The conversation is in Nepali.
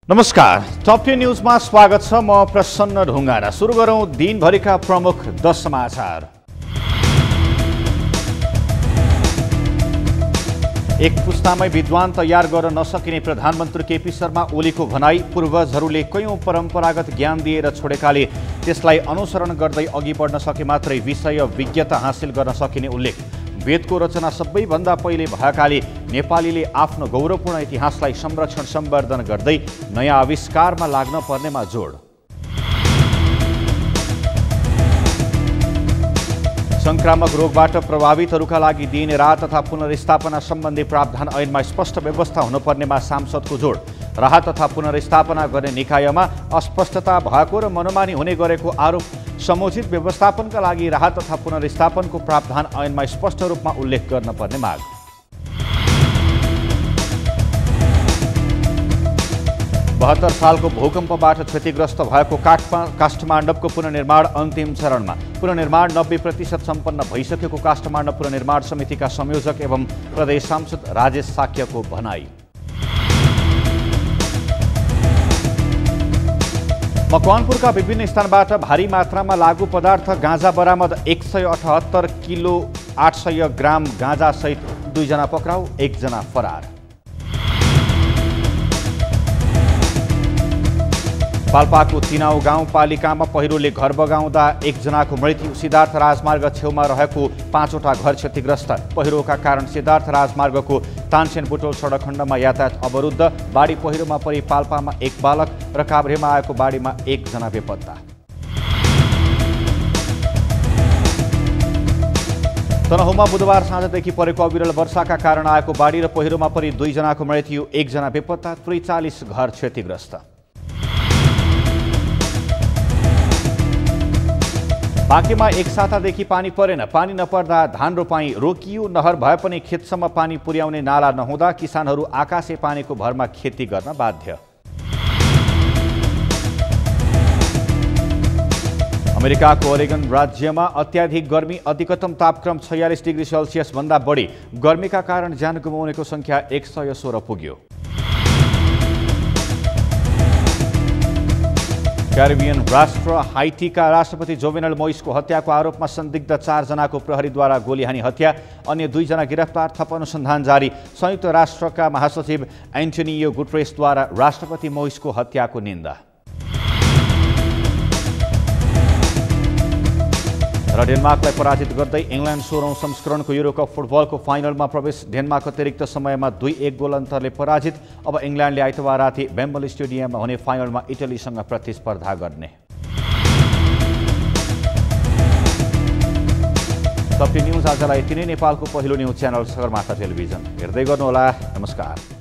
नमस्कार, टप 10 न्यूजमा स्वागत छ। म प्रसन्न ढुङ्गाना। सुरु गरौँ दिनभरिका प्रमुख 10 समाचार। एक पुस्तामै विद्वान तयार गर्न नसकिने प्रधानमन्त्री केपी शर्मा ओलीको भनाई। पूर्वजहरूले कयौं परम्परागत ज्ञान दिएर छोडेकाले त्यसलाई अनुसरण गर्दै अघि बढ्न सके मात्रै विषय विज्ञता हासिल गर्न सकिने उल्लेख। वेदको रचना सबैभन्दा पहिले भएकाले नेपालीले आफ्नो गौरवपूर्ण इतिहासलाई संरक्षण सम्वर्धन गर्दै नयाँ आविष्कारमा लाग्न पर्नेमा जोड। संक्रामक रोगबाट प्रभावितहरूका लागि दिइने राहत तथा पुनर्स्थापना सम्बन्धी प्रावधान ऐनमा स्पष्ट व्यवस्था हुनुपर्नेमा सांसदको जोड। राहत तथा पुनर्स्थापना गर्ने निकायमा अस्पष्टता भएको र मनोमानी हुने गरेको आरोप। समुचित व्यवस्थापनका लागि राहत तथा पुनर्स्थापनको प्रावधान ऐनमा स्पष्ट रूपमा उल्लेख गर्न पर्ने माग। बहत्तर सालको भूकम्पबाट क्षतिग्रस्त भएको काष्ठमाण्डवको पुनर्निर्माण अन्तिम चरणमा। पुनर्निर्माण 90% सम्पन्न भइसकेको काष्ठमाण्डव पुनर्निर्माण समितिका संयोजक एवं प्रदेश सांसद राजेश साक्यको भनाई। मकवानपुरका विभिन्न स्थानबाट भारी मात्रामा लागू पदार्थ गाँजा बरामद। 178 किलो 800 ग्राम गाँजासहित 2 जना पक्राउ, 1 जना फरार। पाल्पाको तिनाउ गाउँपालिकामा पहिरोले घर बगाउँदा 1 जनाको मृत्यु। सिद्धार्थ राजमार्ग छेउमा रहेको 5वटा घर क्षतिग्रस्त। पहिरोका कारण सिद्धार्थ राजमार्गको तानसेन बुटोल सडक खण्डमा यातायात अवरुद्ध। बाढी पहिरोमा परि पाल्पामा 1 बालक र काभ्रेमा आएको बाढीमा 1 जना बेपत्ता। तनहुँमा बुधबार साँझदेखि परेको अविरल वर्षाका कारण आएको बाढी र पहिरोमा परि 2 जनाको मृत्यु, 1 जना बेपत्ता, 43 घर क्षतिग्रस्त। बाँकेमा 1 सातादेखि पानी परेन। पानी नपर्दा धान रोपाई रोकियो। नहर भए पनि खेतसम्म पानी पुर्याउने नाला नहुँदा किसानहरू आकाशे पानीको भरमा खेती गर्न बाध्य। अमेरिकाको ओरेगन राज्यमा अत्याधिक गर्मी। अधिकतम तापक्रम 46 डिग्री सेल्सियस भन्दा बढी। गर्मीका कारण ज्यान गुमाउनेको संख्या 116 पुग्यो। क्यारिबियन राष्ट्र हाइटीका राष्ट्रपति जोवेनल मोइसको हत्याको आरोपमा संदिग्ध 4 जनाको प्रहरीद्वारा गोली हानी हत्या। अन्य 2 जना गिरफ्तार। थप अनुसन्धान जारी। संयुक्त राष्ट्रका महासचिव एन्टोनियो गुटरेसद्वारा राष्ट्रपति मोइसको हत्याको निन्दा। र डेनमार्कलाई पराजित गर्दै इङ्ल्यान्ड 16औं संस्करणको युरोकप फुटबलको फाइनलमा प्रवेश। डेनमार्क अतिरिक्त समयमा 2-1 गोल अन्तरले पराजित। अब इङ्ल्यान्डले आइतबार राति वेम्बली स्टेडियममा हुने फाइनलमा इटलीसँग प्रतिस्पर्धा गर्ने। टप 10 न्यूज आजलाई यति नै। नेपालको पहिलो न्यूज च्यानल सगरमाथा टेलिभिजन हेर्दै गर्नुहोला। नमस्कार।